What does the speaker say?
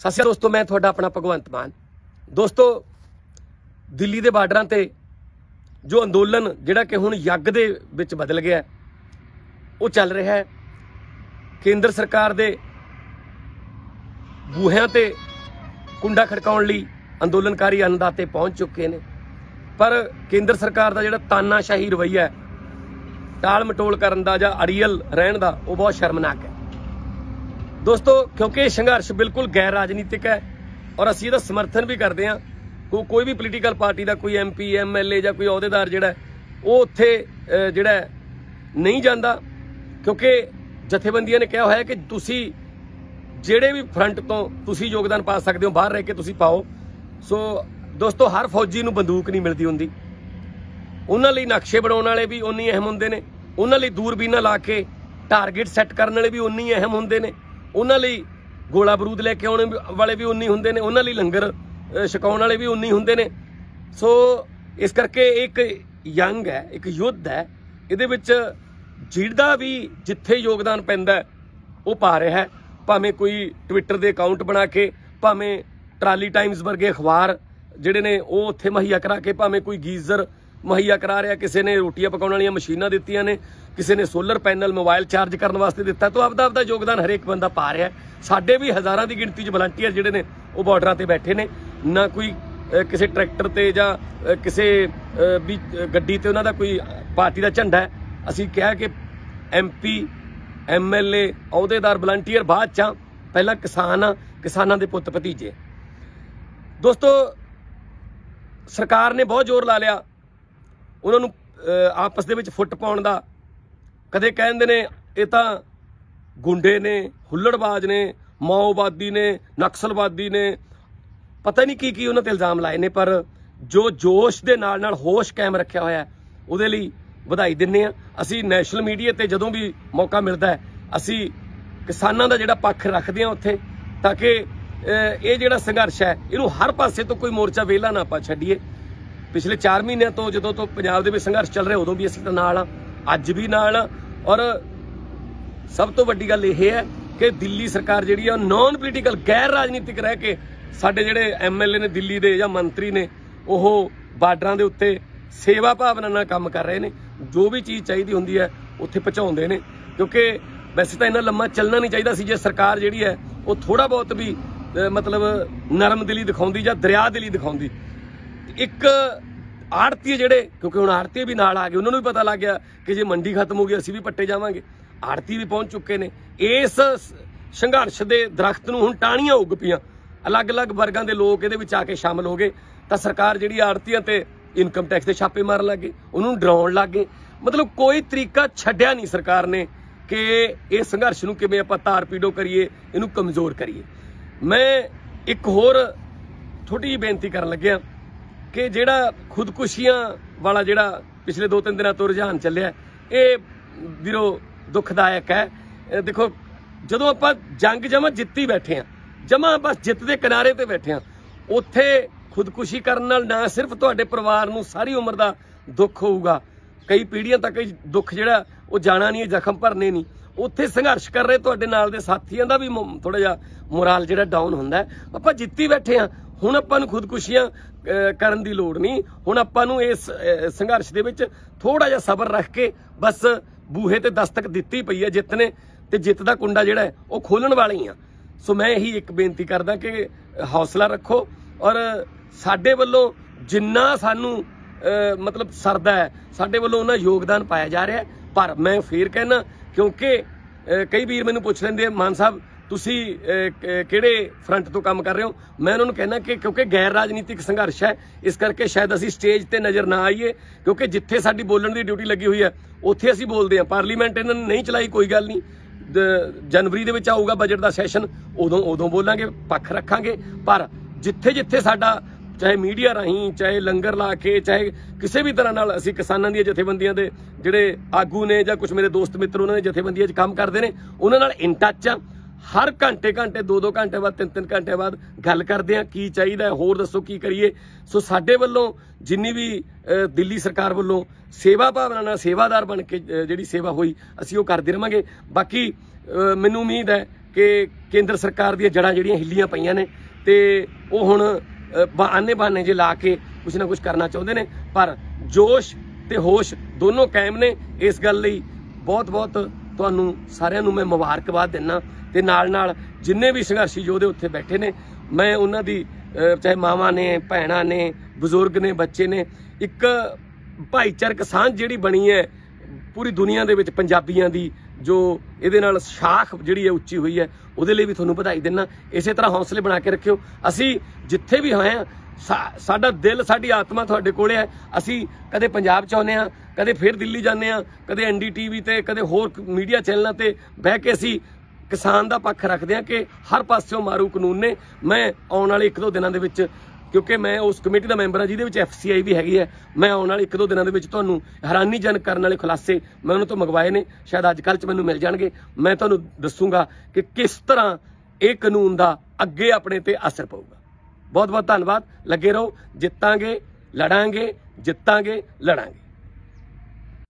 सत श्री अकाल दोस्तों, मैं थोड़ा अपना भगवंत मान। दोस्तों, दिल्ली के बार्डरां ते जो अंदोलन जिहड़ा कि हुण यज्ञ दे विच बदल गया वो चल रहा है। केंद्र सरकार दे बूहियां ते कुंडा खड़काउण लई अंदोलनकारी अन्नदाते पहुंच चुके हैं, पर केंद्र सरकार का जिहड़ा तानाशाही रवैया है, टाल मटोल करन दा जां अड़ियल रहण दा, वो बहुत शर्मनाक है दोस्तों। क्योंकि संघर्ष बिल्कुल गैर राजनीतिक है और असीं इहदा समर्थन भी करते हैं। कोई भी पोलीटिकल पार्टी का कोई MP MLA या कोई अहुदेदार जिहड़ा वो उत्थे जिहड़ा नहीं जाता, क्योंकि जथेबंदियां ने कहा है कि तुसी जिहड़े भी फ्रंट तो तुसी योगदान पा सकते हो, बाहर रह के तुसी पाओ। सो दोस्तों, हर फौजी नूं बंदूक नहीं मिलती हुंदी, उन्हां लई नक्शे बनाउण वाले भी उन्नी अहम हुंदे ने, उन्हां लई दूरबीनां ला के टारगेट सैट करने वाले भी उन्नी अहम हुंदे ने, उन्हां लई गोला बरूद लैके आउण वाले भी उन्नी हुंदे ने, उन्हां लई लंगर छकाउण वाले भी उन्नी हुंदे ने। सो इस करके एक यंग है, एक युद्ध है, इहदे विच जिहड़ा भी जिथे योगदान पैंदा है वो पा रहा है, भावें कोई ट्विटर के अकाउंट बना के, भावें ट्राली टाइम्स वर्गे अखबार जिहड़े ने वो उत्थे मुहैया करा के, भावें कोई गीजर मुहैया करा रहा, किसी ने रोटियां पकाउण वालियां मशीनां दित्तियां ने, किसी ने सोलर पैनल मोबाइल चार्ज करने वास्ते दिता। तो आपदा आपदा योगदान हरेक बंदा पा रहा है। साडे भी हज़ारां की गिणती च वलंटीयर जिहड़े ने वो बॉर्डरां ते बैठे ने, ना कोई किसी ट्रैक्टर ते जां किसी भी गड्डी ते उन्हां दा कोई पार्टी का झंडा है। असीं कहा कि MP MLA अहुदेदार वलंटीयर बाद च, पहला किसान आ, किसानां दे पुत्त भतीजे। दोस्तों, सरकार ने बहुत जोर ला लिया उन्होंने आपस दे विच फुट पाउण दा। कदे कहंदे ने ये तां गुंडे ने, हुल्लड़बाज ने, माओवादी ने, नक्सलवादी ने, पता नहीं की उन्होंने इल्जाम लाए ने, पर जो जोश दे नाल नाल होश कायम रखिया होया उहदे लई ਵਧਾਈ दिन्ने आ। असीं नैशनल मीडिया ते जदों भी मौका मिलता है असीं किसानां दा जिहड़ा पक्ष रखदे हां उत्थे, ताकि ये जिहड़ा संघर्ष है इहनूं हर पासे तो कोई मोर्चा वेला ना आपां छड्डीए। पिछले 4 महीनों तो जदों तो पंजाब दे विच संघर्ष चल रहा उदों भी असीं तां नाल आ, अज भी नाल आ। और सब तो वड्डी गल यह है कि दिल्ली सरकार जिहड़ी आ नॉन पोलीटिकल गैर राजनीतिक रह के साडे जिहड़े MLA ने दिल्ली दे या मंत्री ने ओह बार्डरां दे उत्ते सेवा भावना नाल काम कर रहे हैं। जो भी चीज़ चाहिए होंदी है उत्थे पहुँचाउंदे ने, क्योंकि वैसे तो इन्ना लम्मा चलना नहीं चाहिए सी जे सरकार जिहड़ी है वो थोड़ा बहुत भी मतलब नरम दिली दिखाउंदी या दरिया दिली दिखाउंदी। एक आड़ती जिहड़े, क्योंकि हुण आड़ती भी नाल आ गए, उन्होंने भी पता लग गया कि जे मंडी खत्म हो गई असीं भी पट्टे जावांगे। आड़ती भी पहुँच चुके ने। इस संघर्ष के दरख्त नूं हुण टाहणियां उग पईयां, अलग अलग वर्गां दे लोग इहदे विच आके शामिल हो गए, तां सरकार जिहड़ी आड़तीआं ते इनकम टैक्स के छापे मारन लग गए, उन्होंने डराउण लग गए। मतलब कोई तरीका छड्डिया नहीं सरकार ने कि इस संघर्ष नूं किवें आपां तार पीड़ो करिए, इहनूं कमज़ोर करिए। मैं एक होर छोटी जी बेनती करन लग्या कि जिहड़ा खुदकुशियां वाला जिहड़ा पिछले 2-3 दिनों तो रुझान चलिया, ये वीरो दुखदायक है। देखो, जदों आपां जंग जमा जित्ती बैठे हैं, जमा बस जित दे किनारे ते बैठे हैं, उत्थे खुदकुशी करने नाल ना सिर्फ तुहाडे परिवार नूं सारी उम्र का दुख होऊगा, कई पीढ़ियां तक दुख जिहड़ा वो जाना नहीं, जख्म भरने नहीं। उत्थे संघर्ष कर रहे तुहाडे नाल दे साथियां दा भी थोड़ा जिहा मोराल जिहड़ा डाउन हुंदा है। आपां जित्ती बैठे हां, हुण आपां नूं खुदकुशियां करन दी लोड़ नहीं। हुण आपां नूं इस संघर्ष दे विच थोड़ा जिहा सबर रख के बस बूहे ते दस्तक दित्ती पई है जित ने, ते जित दा कुंडा जिहड़ा है वो खोलण वाले ही आ। सो मैं यही एक बेनती करदा कि हौसला रखो और साडे वल्लों जिन्ना सानू मतलब सरदा है साडे वल्लों उन्ना योगदान पाया जा रहा है। पर मैं फिर कहना, क्योंकि कई वीर मैनूं पुछ लैंदे मान साहब तुसी किहड़े फ्रंट तो काम कर रहे हो, मैं उन्होंने कहना कि क्योंकि गैर राजनीतिक संघर्ष है इस करके शायद असी स्टेज ते नज़र ना आईए, क्योंकि जिथे साडी बोलण दी ड्यूटी लगी हुई है उत्थे असी बोलते हैं। पार्लीमेंट इन्होंने नहीं चलाई, कोई गल नहीं, जनवरी दे विच आऊगा बजट का सैशन, उदों बोलांगे, पक्ष रखांगे। पर जिथे जिथे साडा चाहे मीडिया राही, चाहे लंगर ला के, चाहे किसी भी तरह नाल असीं किसानां दी जथेबंदियां दे जिहड़े आगू ने जां कुछ मेरे दोस्त मित्र उन्होंने जथेबंदियां च काम करते हैं, उन्हां नाल इन टच आ। हर घंटे 2-2 घंटे बाद 3-3 घंटे बाद गल करते हैं की चाहिए, होर दसो की करिए। सो साडे वल्लों जिन्नी भी दिल्ली सरकार वल्लों सेवा भावना नाल सेवादार बन के जिहड़ी सेवा हुई असीं ओह करदे रहांगे। बाकी मैनूं उम्मीद है कि केंद्र सरकार दी जड़ां जिहड़ियां हिल्लियां पईयां ने ते वो हुण आने बहाने जे ला के कुछ ना कुछ करना चाहुंदे ने, पर जोश ते होश दोनों कायम ने। इस गल लई बहुत बहुत तुहानूं सारिआं नूं मैं मुबारकबाद दिंदा ते नाल नाल जिन्ने भी संघर्षी योधे उत्थे बैठे ने, मैं उन्हां दी चाहे मावां ने, भैणां ने, बजुर्ग ने, बच्चे ने, एक भाईचारक सांझ जिहड़ी बनी है पूरी दुनिया दे विच पंजाबियां दी, जो इहदे नाल शाख जिहड़ी है उच्ची हुई है, उहदे लई भी तुहानूं बधाई दिंदा। इसे तरह हौसले बना के रखियो। असीं जिथे भी होए हां, साडा दिल साडी आत्मा तुहाडे कोले है। असीं कदे पंजाब च आउंदे हां, कदे फिर दिल्ली जाने हां, कदे NDTV ते कदे होर मीडिया चैनलों ते बह के असीं किसान दा पक्ष रखदे हां कि हर पासियों मारू कानून ने। मैं आउण वाले 1-2 दिनां दे विच, क्योंकि मैं उस कमेटी का मैंबर हाँ जिहदे विच FCI भी हैगी है, मैं आने वाले 1-2 दिनों के तुहानूं हैरानीजनक करने वाले खुलासे मैं उन्होंने तो मंगवाए ने, शायद अजकल च मैनूं मिल जाणगे। मैं तुहानूं दसूंगा कि किस तरह ये कानून का अगे अपने ते असर पऊगा। बहुत बहुत धन्यवाद। लगे रहो, जितांगे, लड़ांगे, जितांगे, लड़ांगे।